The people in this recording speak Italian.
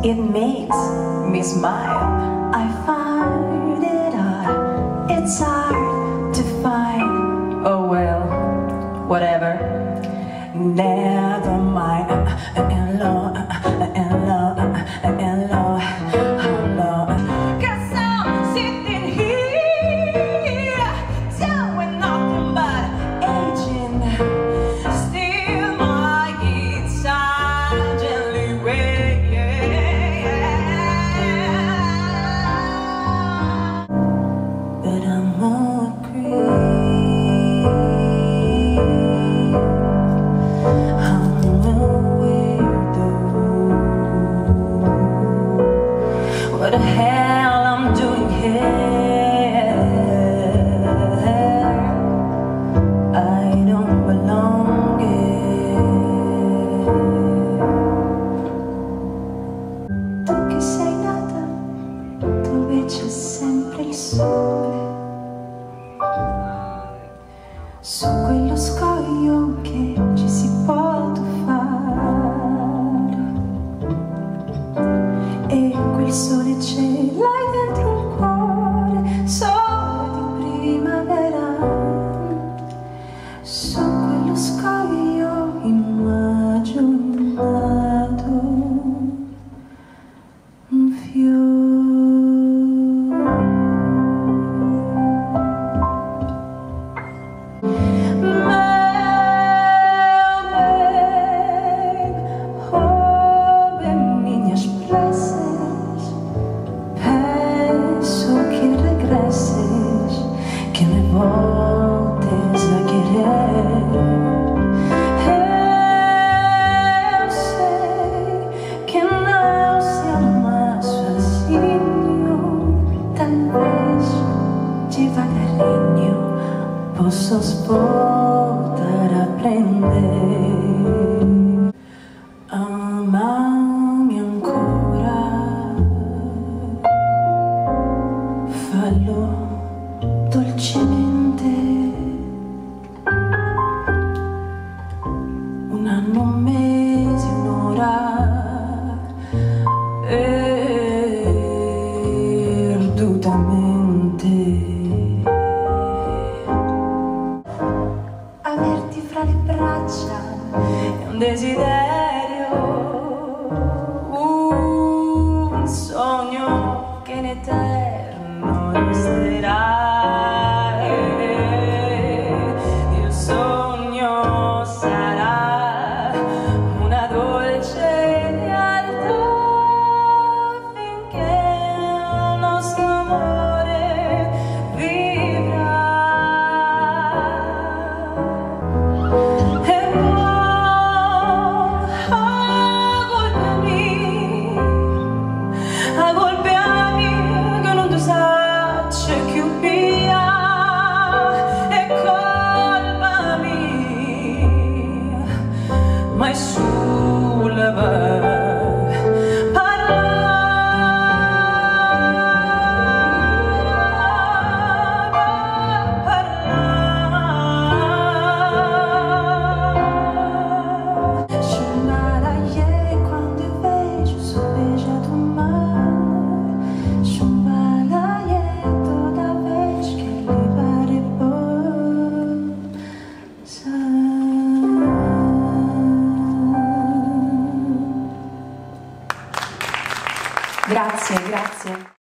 it makes me smile. I find it hard, it's hard to find. Oh well, whatever, never mind. Hello, hello, hello, hello. 'Cause I'm sitting here doing nothing but aging. Still my guitar gently but I'm a creep. I'm a weirdo. What the hell I'm doing here? I don't belong here. Tu che sei nata dove c'è sempre il sole, su quello scoglio che ci si può tuffare, e quel sole ce l'hai dentro il cuore, sole di primavera. Su quello scoglio immaginato un fiore. Que me voltes a querer. Eu sei que não se ama sozinho. Talvez devagarinho possas voltar a aprender. Amami ancora, fallo dolcemente. Un anno, un mese, un'ora, perdutamente. Averti fra le braccia è un desiderio, un sogno che in eterno resterà. Ma sulla quando eu vejo sou beijado no mar. Chumbalaie toda vez que ele pare posa. Grazie, grazie.